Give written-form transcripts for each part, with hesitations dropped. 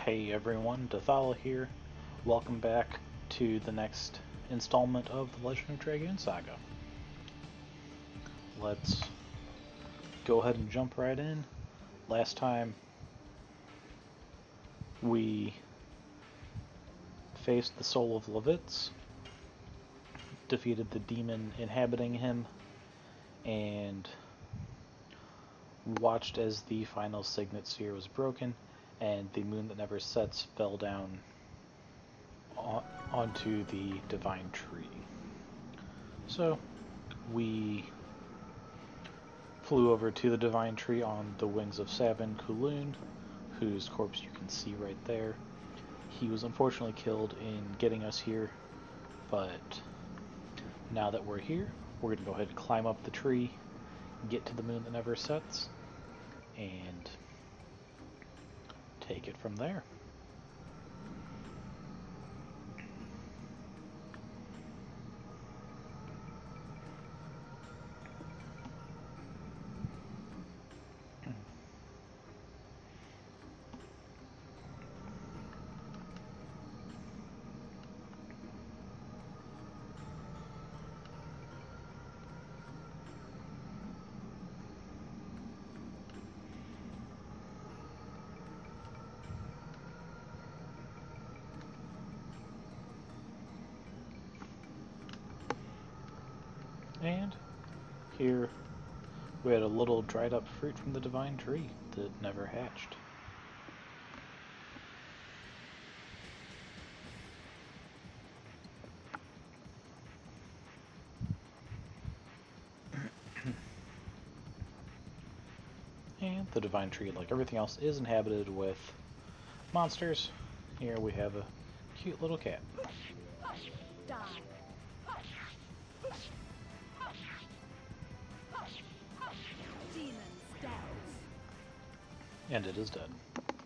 Hey everyone, Dathala here. Welcome back to the next installment of the Legend of Dragoon Saga. Let's go ahead and jump right in. Last time we faced the soul of Levitz, defeated the demon inhabiting him, and watched as the final signet sphere was broken and the moon that never sets fell down onto the divine tree. So we flew over to the divine tree on the wings of Savin Kulun, whose corpse you can see right there. He was unfortunately killed in getting us here, but now that we're here, we're going to go ahead and climb up the tree, get to the moon that never sets, and take it from there. And here we had a little dried up fruit from the divine tree that never hatched. And the divine tree, like everything else, is inhabited with monsters. Here we have a cute little cat. And it is dead.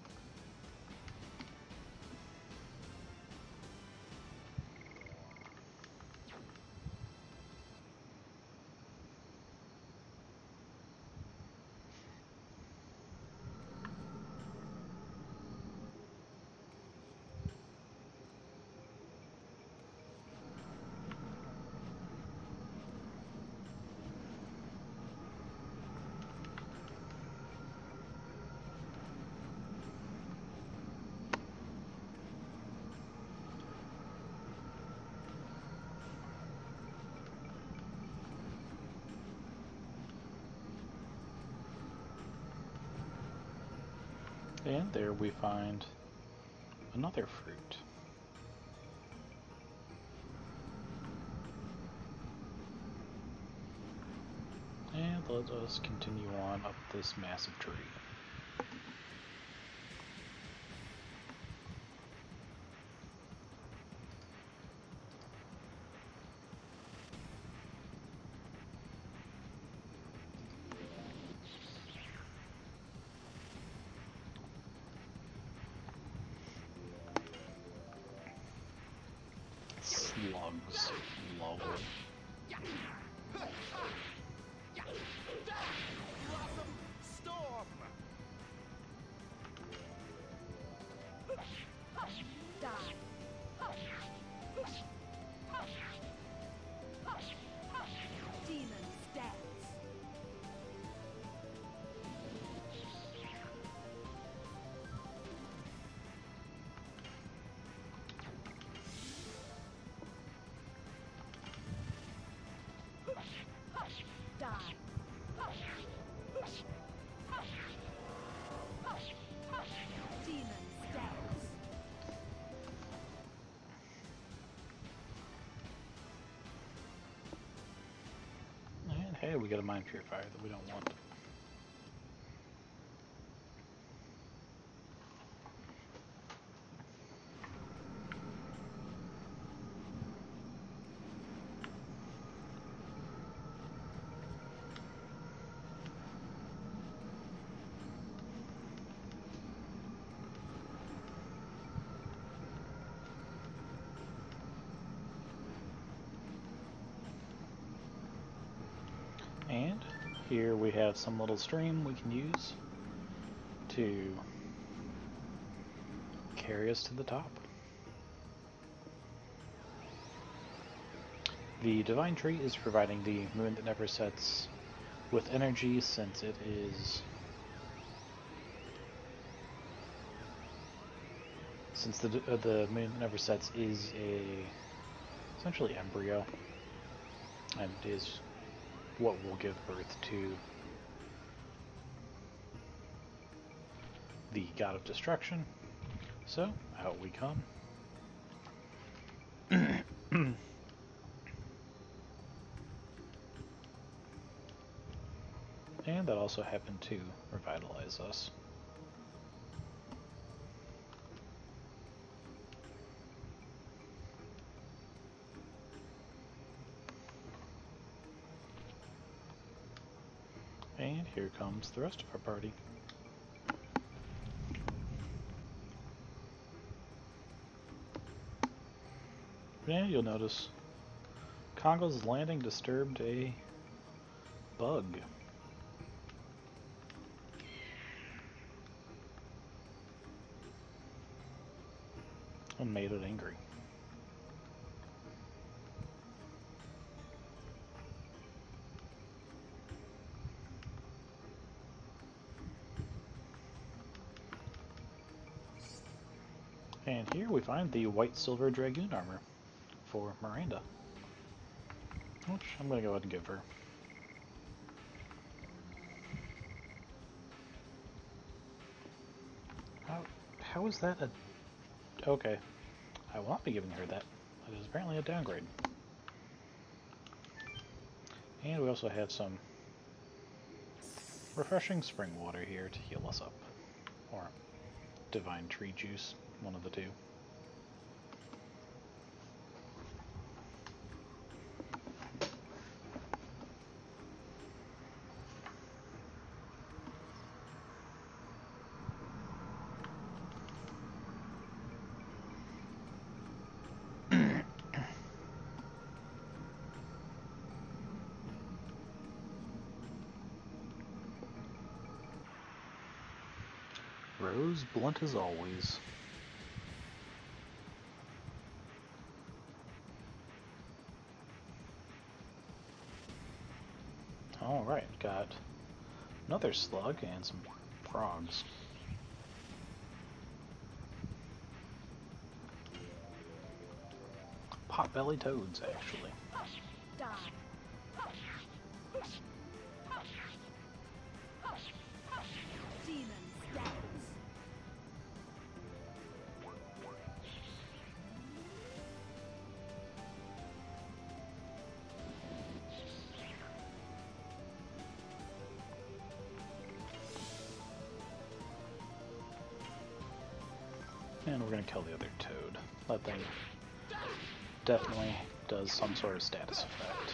And there we find another fruit. And let us continue on up this massive tree. Slugs. Lovely. And hey, we got a mind purifier that we don't want. And here we have some little stream we can use to areas to the top. The Divine Tree is providing the Moon That Never Sets with energy, since it is... Since the Moon That Never Sets is essentially embryo, and is what will give birth to the God of Destruction. So, out we come. And that also happened to revitalize us. And here comes the rest of our party. Yeah, you'll notice Congo's landing disturbed a bug. And made it angry. And here we find the white silver dragoon armor for Miranda, which I'm going to go ahead and give her. How is that a... Okay, I will not be giving her that. That is apparently a downgrade. And we also have some refreshing spring water here to heal us up. Or divine tree juice, one of the two. Rose blunt as always. Alright, got another slug and some frogs. Potbelly toads, actually. And we're going to kill the other toad. That thing definitely does some sort of status effect.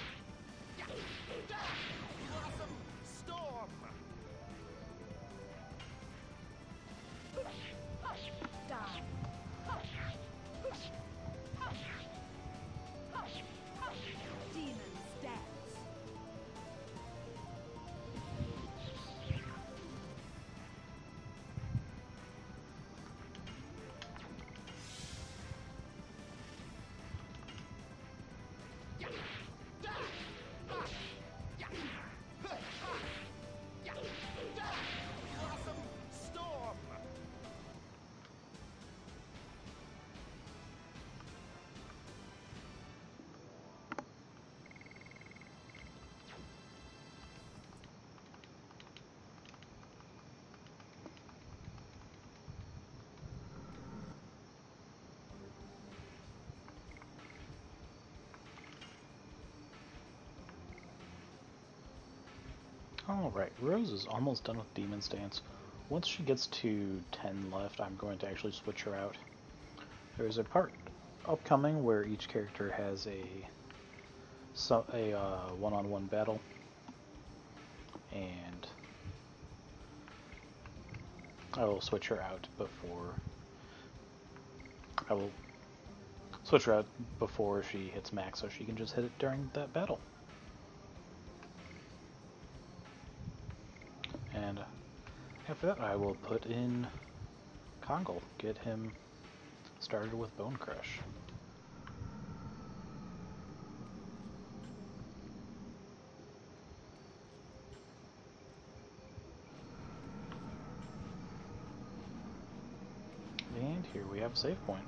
Alright, Rose is almost done with Demon's Dance. Once she gets to 10 left, I'm going to actually switch her out. There's a part upcoming where each character has a one-on-one battle, and I will switch her out before she hits max, so she can just hit it during that battle. And after that, I will put in Kongo, get him Started with Bone Crush. And here we have a save point.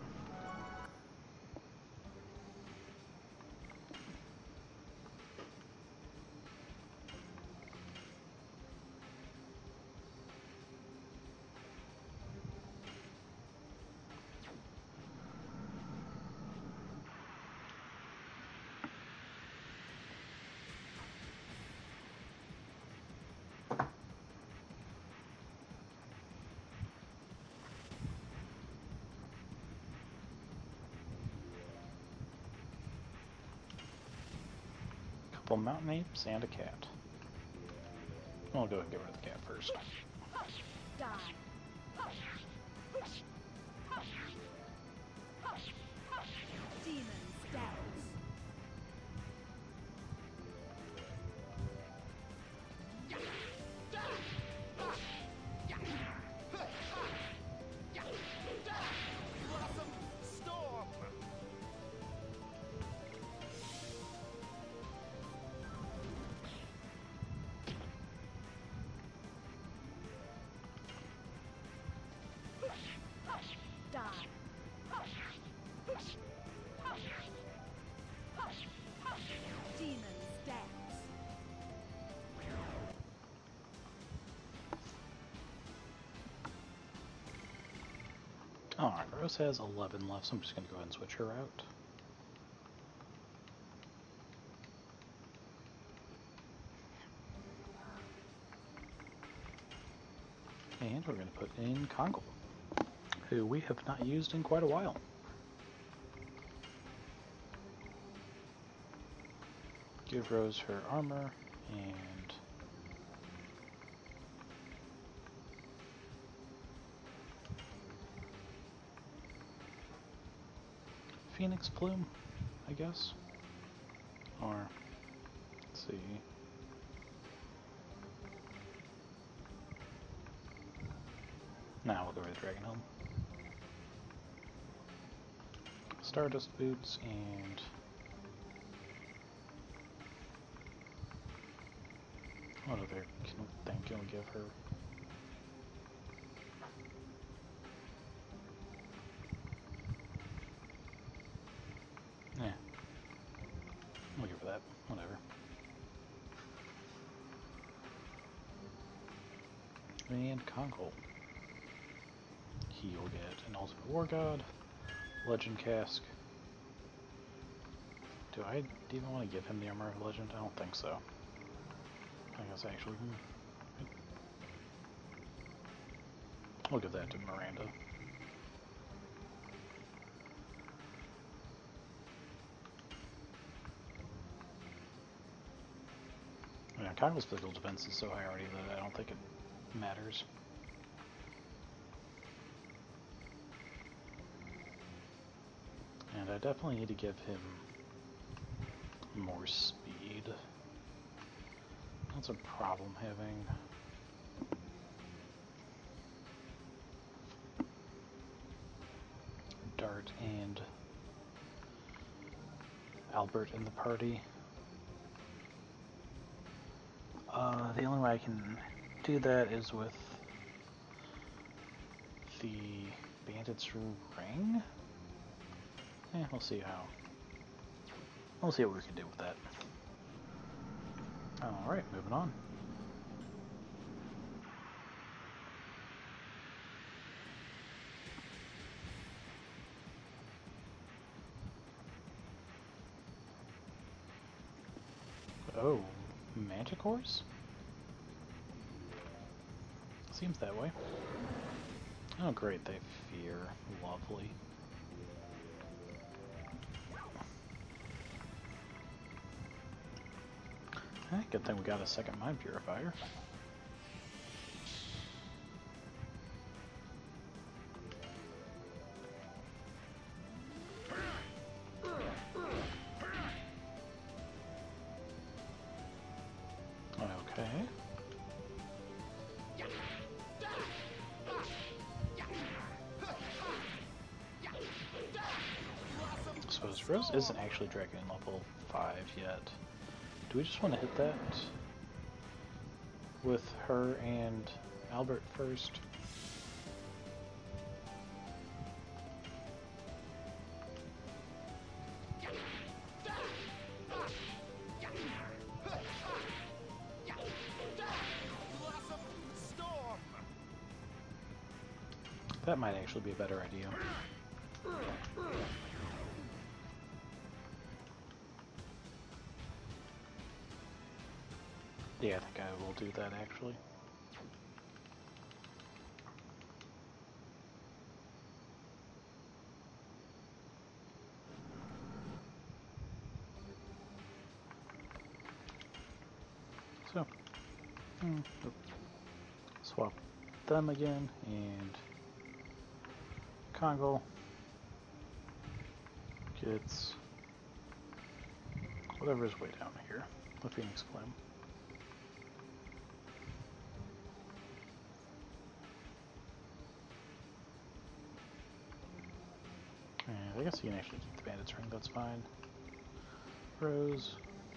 Couple mountain apes and a cat. I'll go and get rid of the cat first. Die. Demon's dance. Demon's dance. Alright, Rose has 11 left, so I'm just going to go ahead and switch her out. And we're going to put in Kongol, who we have not used in quite a while. Give Rose her armor, and Phoenix Plume, I guess? Or, let's see. Now we'll go with Dragon Helm. Stardust Boots, and what other thing can we give her? Yeah. We'll give her that. Whatever. And Kongol. He will get an Ultimate War God, Legend Cask. Do I even want to give him the Armor of Legend? I don't think so. I guess actually, I'll give that to Miranda. Yeah, Kongol's physical defense is so high already that I don't think it matters. And I definitely need to give him more speed. That's a problem having. Dart and Albert in the party. The only way I can do that is with the Bandit's Ring. We'll see how. We'll see what we can do with that. Alright, moving on. Oh, Manticores? Seems that way. Oh great, they fear. Lovely. Good thing we got a second Mind Purifier. Okay. Rose isn't actually Dragon level 5 yet. Do we just want to hit that with her and Albert first? That might actually be a better idea. Yeah, I think I will do that actually. So, swap them again, and Kongol gets whatever's way down here, the Phoenix Flame. And I guess you can actually keep the Bandit's Ring, that's fine. Rose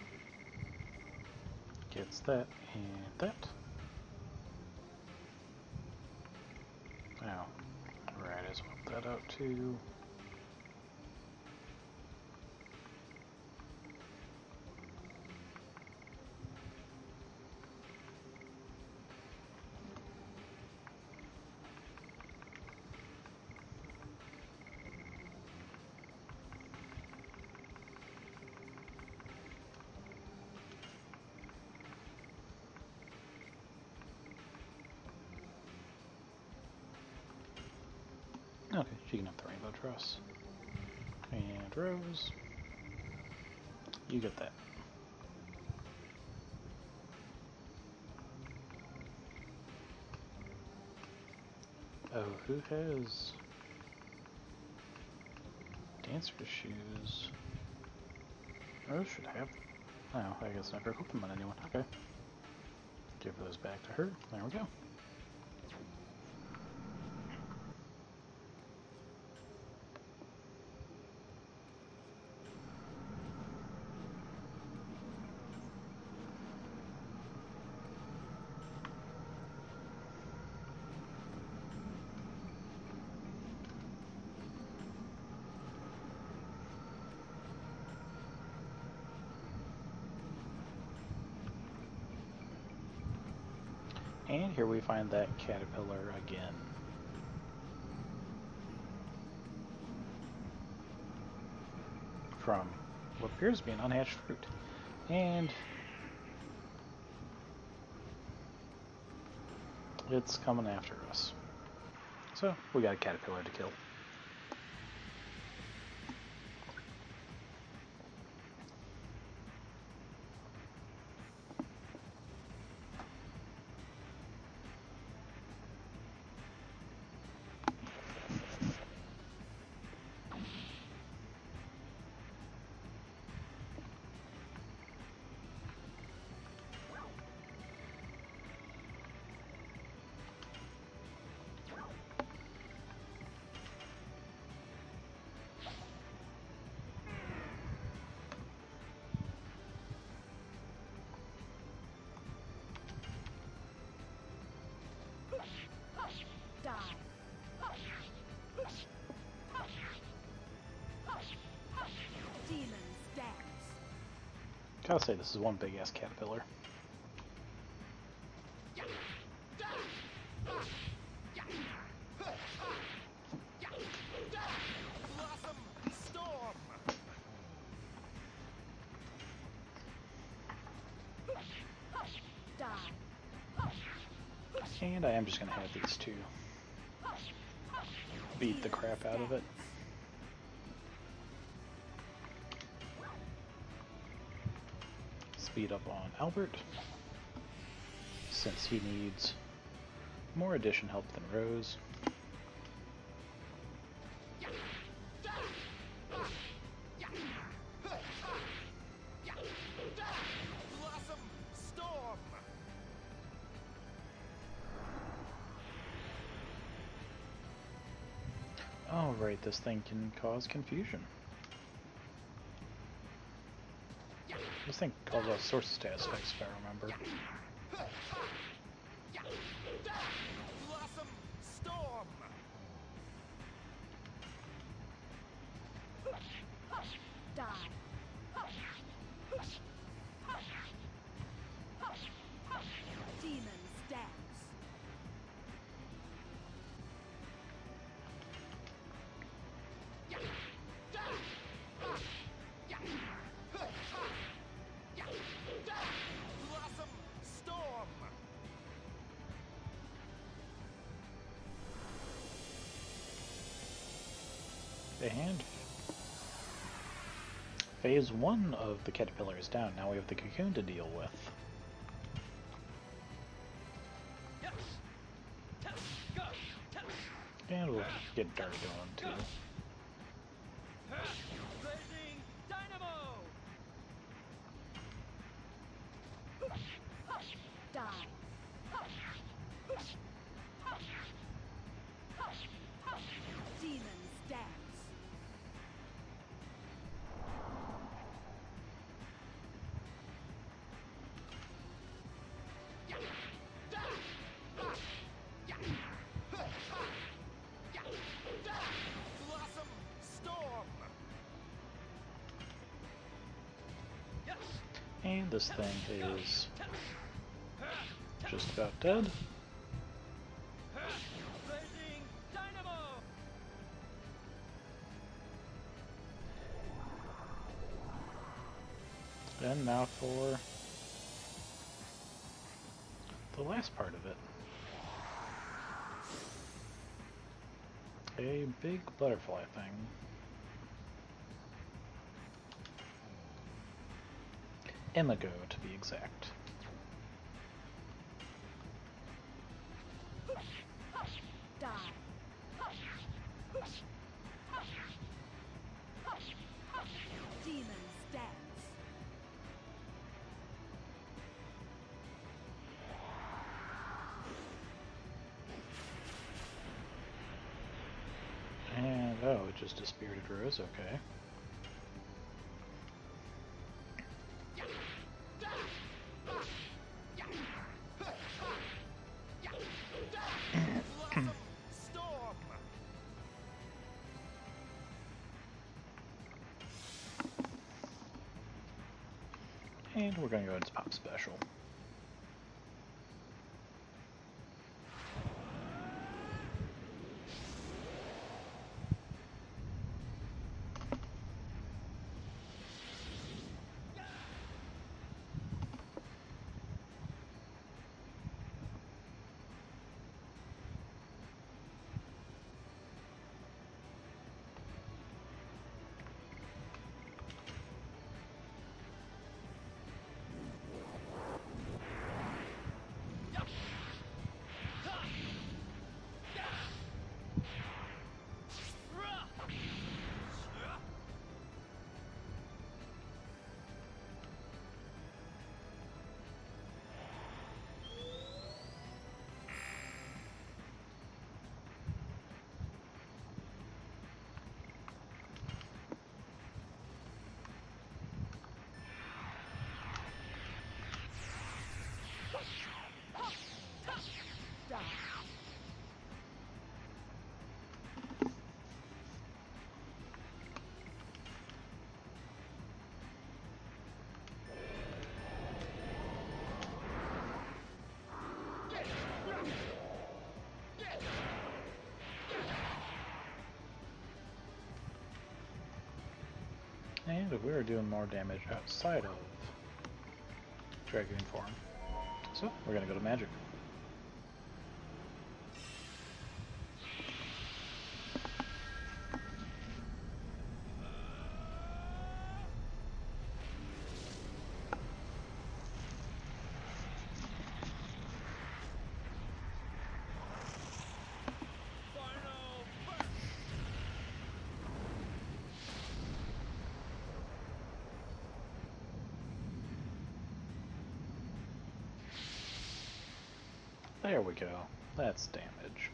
gets that and that. Now, right, I swap that out too. Okay, she can have the Rainbow Truss. And Rose, you get that. Oh, who has Dancer's Shoes? Rose should have. Oh, I guess I never equipped them on anyone. Okay. Give those back to her. There we go. And here we find that caterpillar again. From what appears to be an unhatched fruit. And it's coming after us. So we got a caterpillar to kill. Gotta say, this is one big ass caterpillar. And I am just gonna have these two beat the crap out of it. Speed up on Albert, since he needs more addition help than Rose. Oh right, this thing can cause confusion. This thing calls out source status effects, if I remember. Blossom Storm! Die. Demon stance. Blossom Storm! And phase 1 of the caterpillar is down. Now we have the cocoon to deal with. And we'll get Dart going too. Blazing Dynamo! Die. Demon stance. Blossom Storm! And this thing is just about dead. Blazing Dynamo! And now for the last part of it. A big butterfly thing. Imago, to be exact. Die. Demon stance. And, oh, it just a Spirited Rose, okay. Blossom Storm! And we're gonna go into Pop Special. Die. And we're doing more damage outside of Dragon form. So, we're gonna go to Magic. Final burst! There we go. That's damage.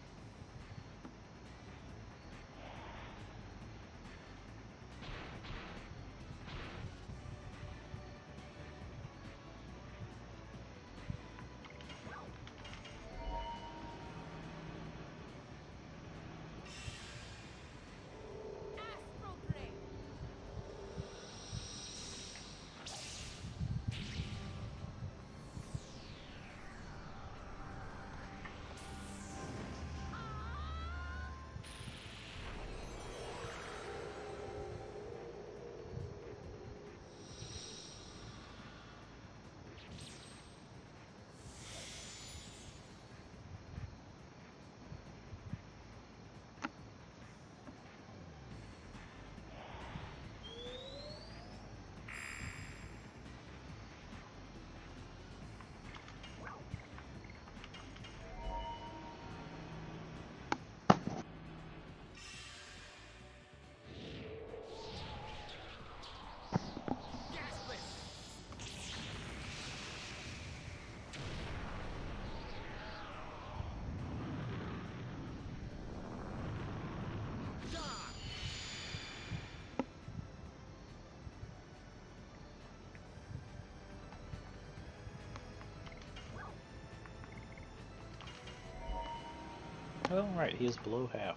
Oh, right, he is below half.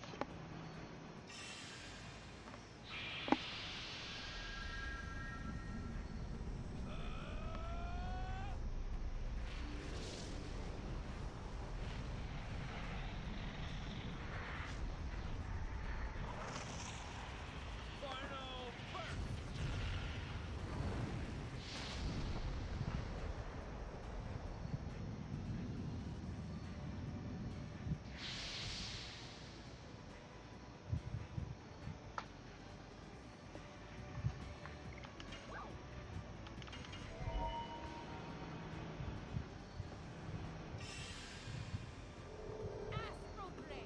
Final burst. Astral Blade.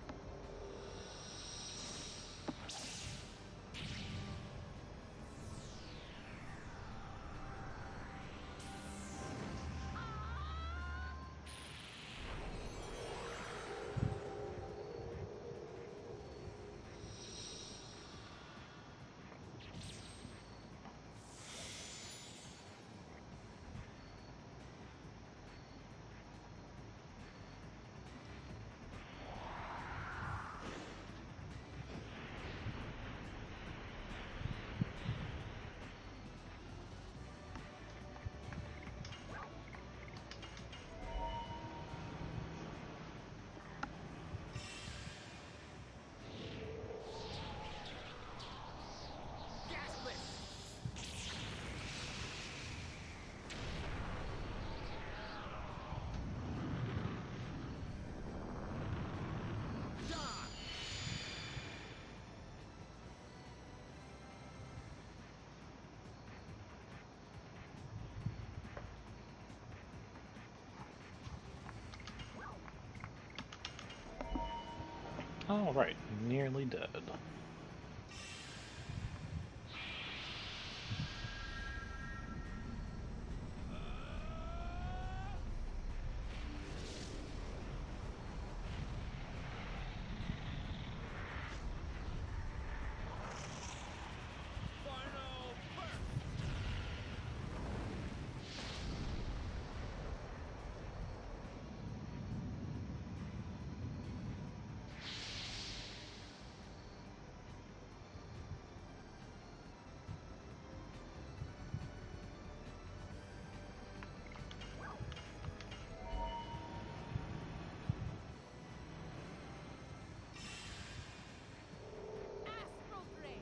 Gaslit. Done. All right, nearly dead. Final burst. Astral Blade.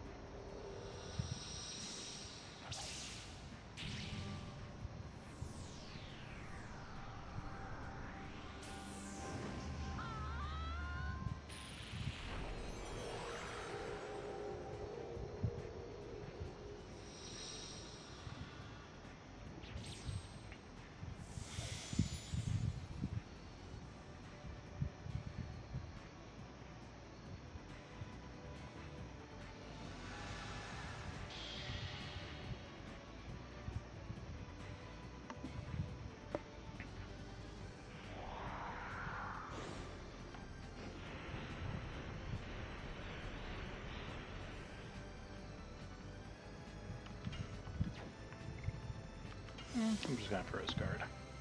I'm just gonna Froze Guard.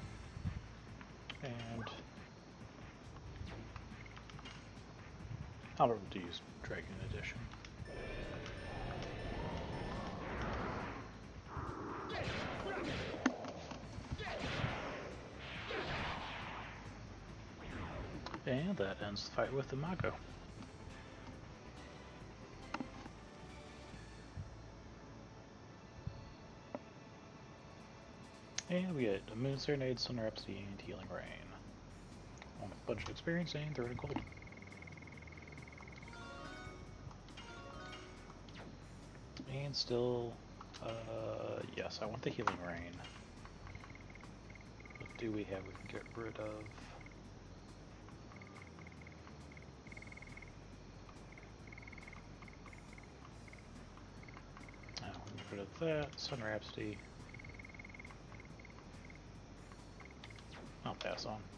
And I'll probably use Dragon Edition. And that ends the fight with the Mago. And we get a Moon Serenade, Sun Rhapsody, and Healing Rain. On a bunch of experience and 30 gold. And still, yes, I want the Healing Rain. What do we have we can get rid of? Get rid of that, Sun Rhapsody. I'll pass on.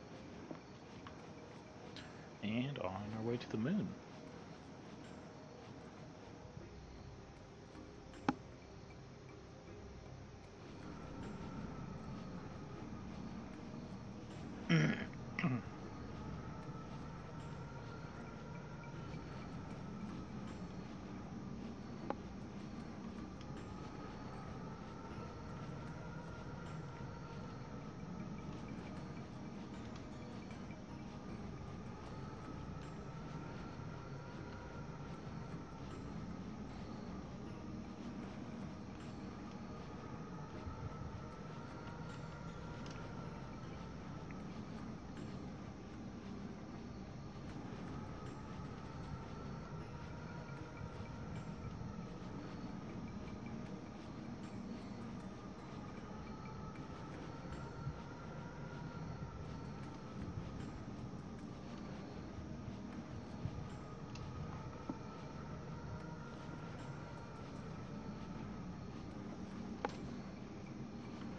And on our way to the moon.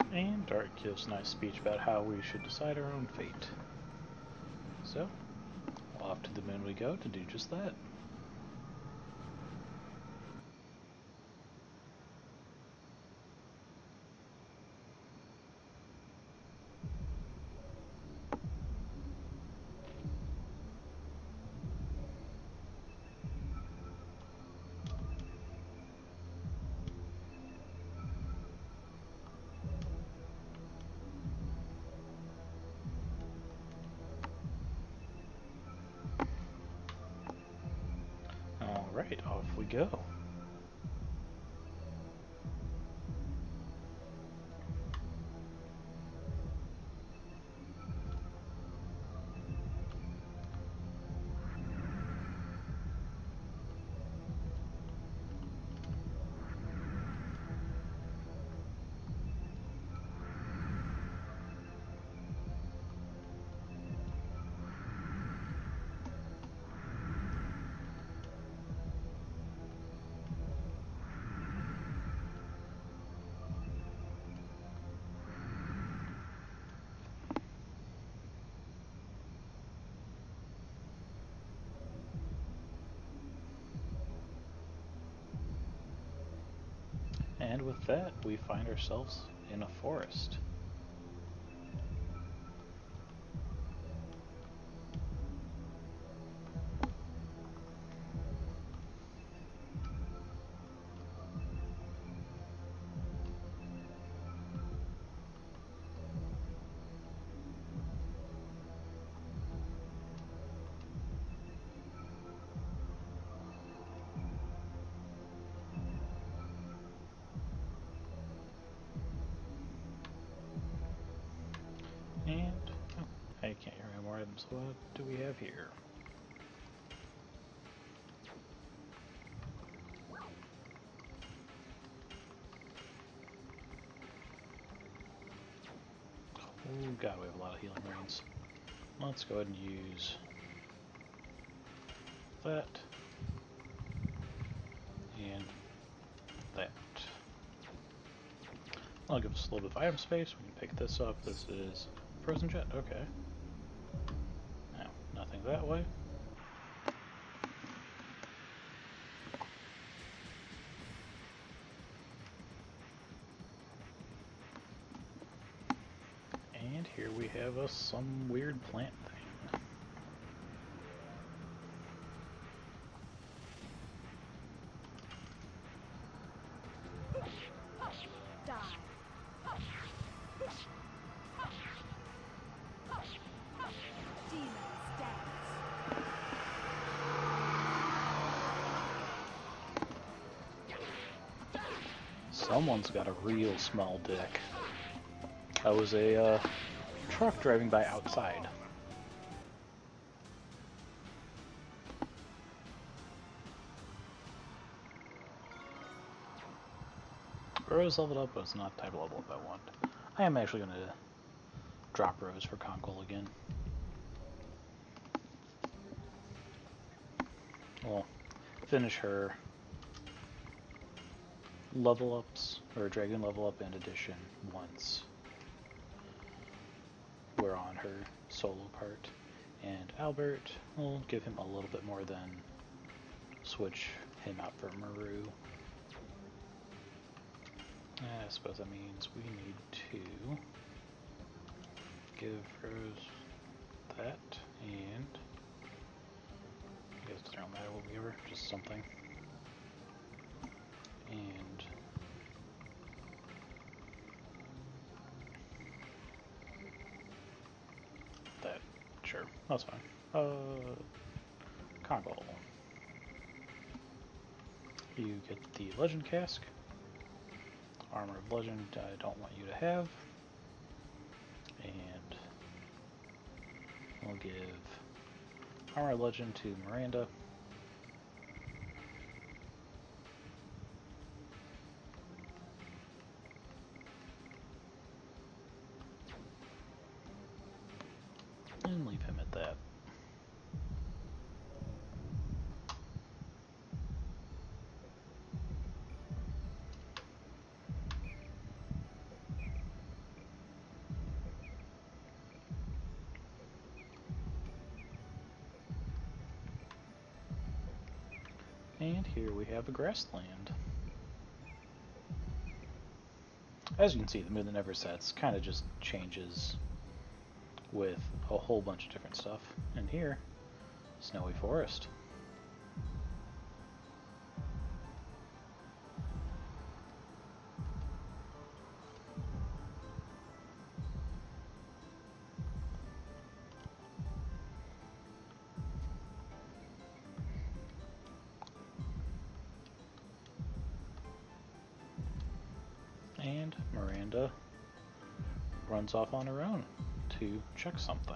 And Dark gives a nice speech about how we should decide our own fate. So, off to the moon we go to do just that. Alright, off we go. And with that, we find ourselves in a forest. And oh, I can't hear any more items. What do we have here? Oh god, we have a lot of healing rains. Let's go ahead and use that and that. That'll give us a little bit of item space. We can pick this up. This is Frozen Jet. Okay. Now, nothing that way. And here we have some weird plant thing. Die. Demon stance. Someone's got a real small dick. That was a truck driving by outside. Rose leveled up, but it's not the type of level up I want. I am actually going to drop Rose for Conquil again. Well, finish her level ups, or Dragon level up and addition once we're on her solo part. And Albert, we'll give him a little bit more than switch him out for Maru. I suppose that means we need to give Rose that, and I guess it doesn't matter what we give her, just something. And that, sure, that's fine. Conquil. You get the Legend Cask. Armor of Legend I don't want you to have. And we'll give Armor of Legend to Miranda. And leave him at that. And here we have a grassland. As you can see, the moon that never sets kind of just changes with a whole bunch of different stuff. And here, snowy forest. And Miranda runs off on her own to check something.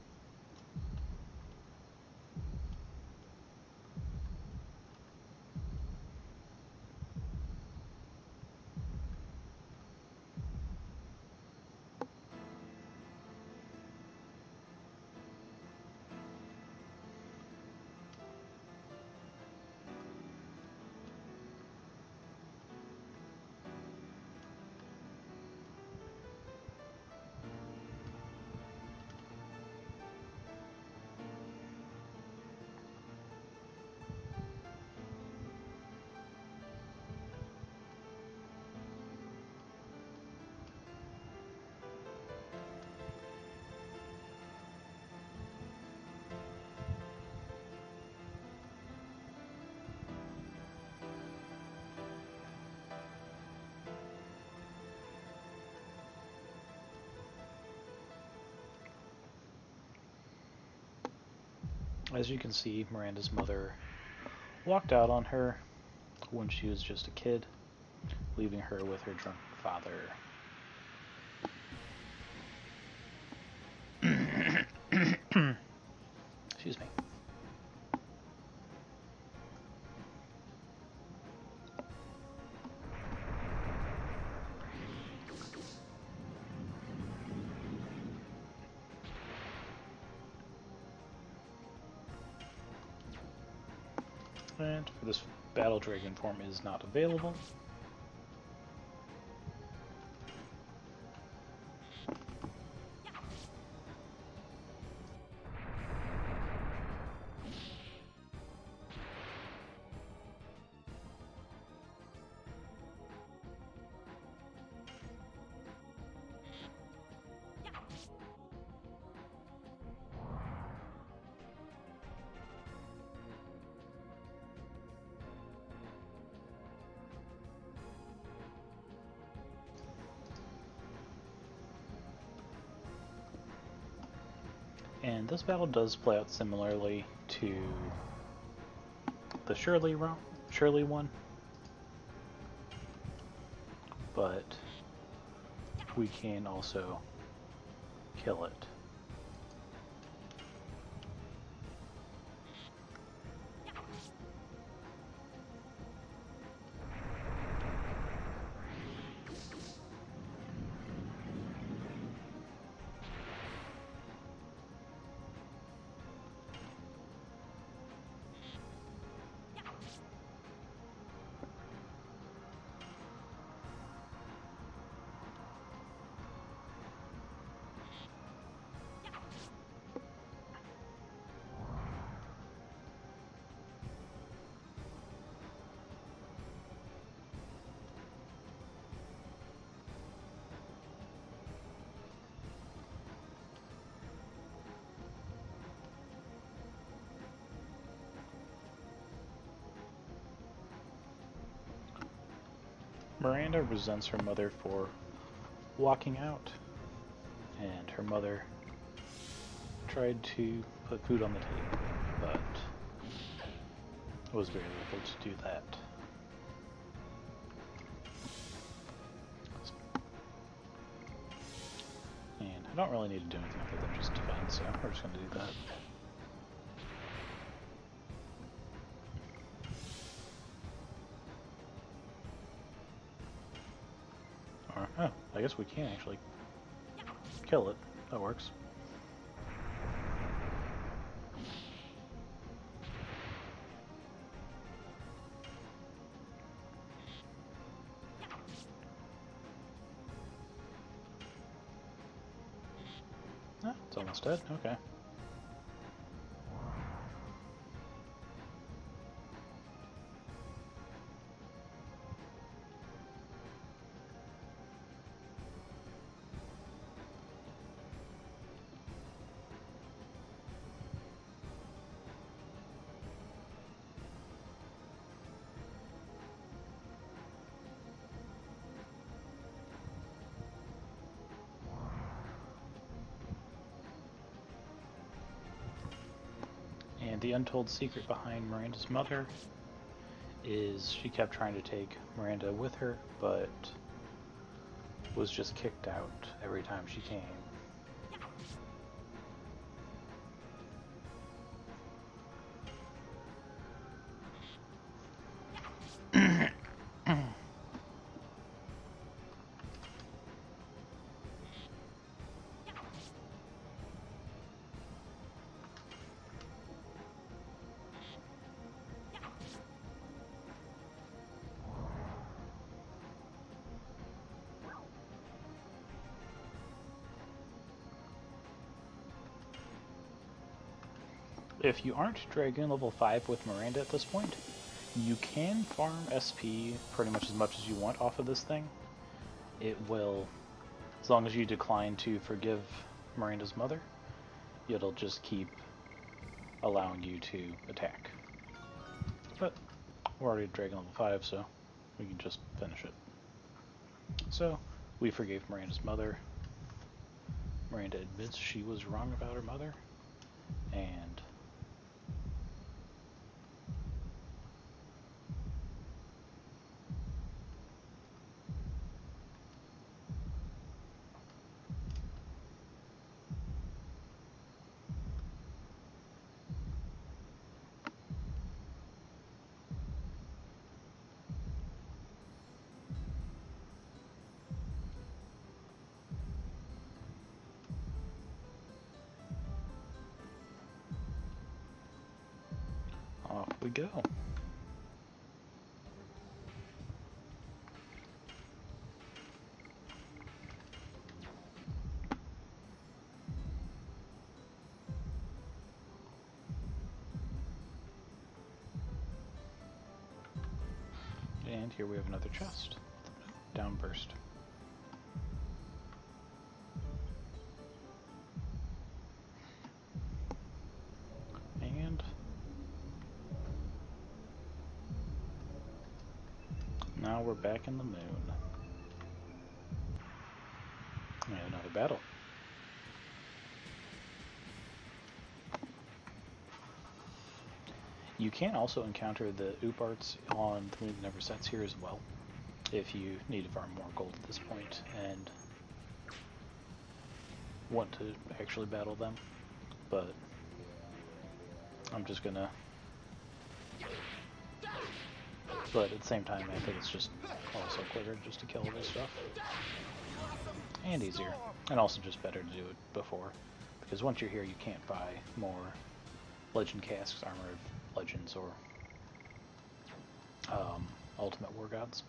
As you can see, Miranda's mother walked out on her when she was just a kid, leaving her with her drunk father. Excuse me. And for this battle, dragon form is not available. And this battle does play out similarly to the Shirley one, but we can also kill it. Miranda resents her mother for walking out, and her mother tried to put food on the table, but was very able to do that. And I don't really need to do anything other than just defend, so we're just going to do that. Oh, I guess we can actually kill it. That works. Ah, it's almost dead. Okay. the untold secret behind Miranda's mother is she kept trying to take Miranda with her, but was just kicked out every time she came. If you aren't Dragoon level 5 with Miranda at this point, you can farm SP pretty much as you want off of this thing. It will, as long as you decline to forgive Miranda's mother, it'll just keep allowing you to attack. But we're already at Dragon level 5, so we can just finish it. So, we forgave Miranda's mother. Miranda admits she was wrong about her mother, and off we go. And here we have another chest. Downburst. And now we're back in the moon. And another battle. You can also encounter the Ooparts on The Moon That Never Sets here as well, if you need to farm more gold at this point and want to actually battle them. But I'm just gonna... But at the same time, I think it's just also quicker just to kill this stuff. And easier. And also just better to do it before. Because once you're here, you can't buy more Legend Casks, Armor of Legends, or Ultimate War Gods.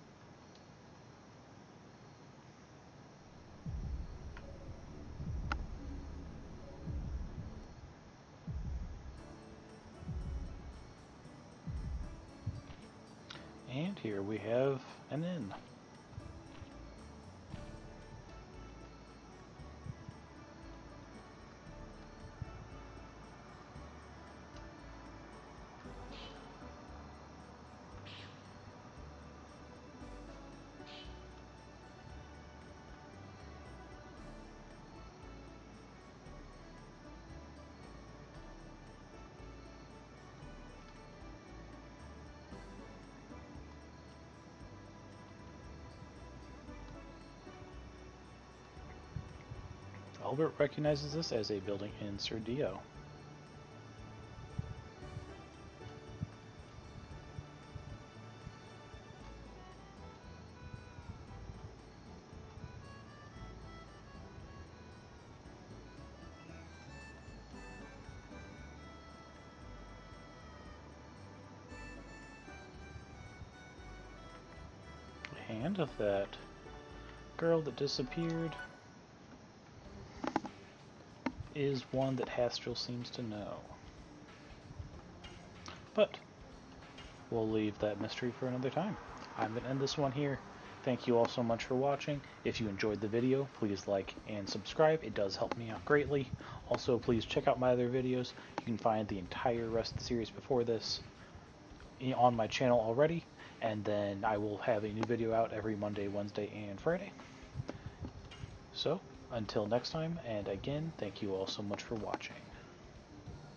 And here we have an inn. Albert recognizes this as a building in Serdio. The hand of that girl that disappeared is one that Hastrel seems to know. But we'll leave that mystery for another time. I'm going to end this one here. Thank you all so much for watching. If you enjoyed the video, please like and subscribe. It does help me out greatly. Also, please check out my other videos. You can find the entire rest of the series before this on my channel already. And then I will have a new video out every Monday, Wednesday, and Friday. So, until next time, and again, thank you all so much for watching.